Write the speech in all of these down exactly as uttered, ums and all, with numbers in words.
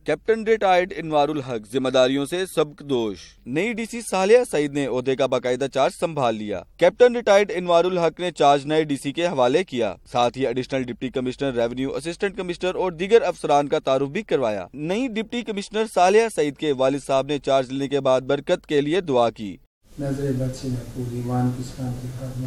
Captain retired Anwar الحق ذمہ داریوں سے سبق دوش۔ نئی ڈی سی صالحہ سعید نے عہدے کا باقاعدہ چارج سنبھال لیا۔ کیپٹن ریٹائرڈ انوار الحق نے چارج نئے ڈی سی کے حوالے کیا، ساتھ ہی additional deputy commissioner revenue, assistant commissioner اور دیگر افسران کا تعارف بھی کروایا۔ نئی ڈپٹی کمشنر صالحہ سعید کے والد صاحب نے چارج لینے کے بعد برکت کے لیے دعا کی۔ نظر بد سے محفوظ، ایمان کی سلامتی خاتمہ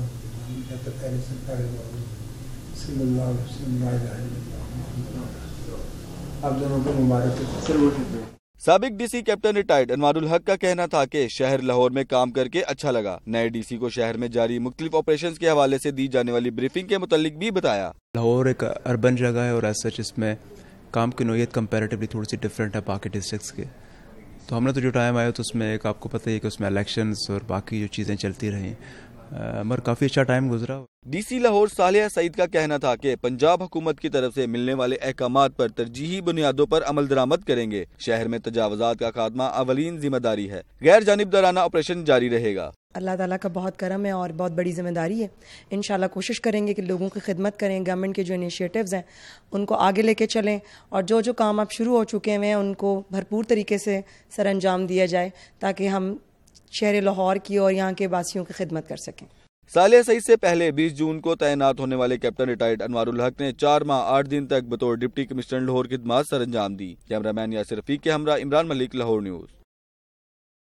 صلی اللہ علیہ وسلم، لا الہ الا اللہ، آپ دونوں کو مبارک۔ سابق D C captain retired Anwar ul-Haq کا کہنا تھا کہ شہر لاہور میں کام کر کے اچھا لگا۔ نئے ڈی سی کو شہر میں جاری مختلف آپریشنز کے حوالے سے دی جانے والی بریفنگ کے متعلق بھی بتایا۔ لاہور ایک اربن جگہ ہے اور ایز سچ اس میں کام کی نوعیت کمپیریٹیولی تھوڑی سی ڈفرینٹ ہے باقی ڈسٹرکٹس کے، تو ہم نے تو جو ٹائم آیا تو اس میں ایک آپ کو پتہ ہی ہے کہ اس میں الیکشنز اور باقی جو چیزیں چلتی رہیں، مگر کافی اچھا ٹائم گزرا۔ ڈی سی لاہور صالحہ سعید کا کہنا تھا کہ پنجاب حکومت کی طرف سے ملنے والے احکامات پر ترجیحی بنیادوں پر عمل درآمد کریں گے۔ شہر میں تجاوزات کا خاتمہ اولین ذمہ داری ہے، غیر جانبدارانہ آپریشن جاری رہے گا۔ اللہ تعالیٰ کا بہت کرم ہے اور بہت بڑی ذمہ داری ہے۔ انشاءاللہ کوشش کریں گے کہ لوگوں کی خدمت کریں، گورنمنٹ کے جو انیشیٹوز ہیں ان کو آگے لے کے چلیں، اور جو جو کام اب شروع ہو چکے ہیں ان کو بھرپور طریقے سے سر انجام دیا جائے تاکہ ہم شہر لاہور کی اور یہاں کے واسیوں کی خدمت کر سکیں۔ صالحہ سعید سے پہلے بیس جون کو تعینات ہونے والے کیپٹن ریٹائرڈ انوار الحق نے چار ماہ آٹھ دن تک بطور ڈپٹی کمشنر لاہور خدمات سر انجام دی۔ کیمرہ مین یاسر رفیق کے ہمراہ عمران ملک، لاہور نیوز۔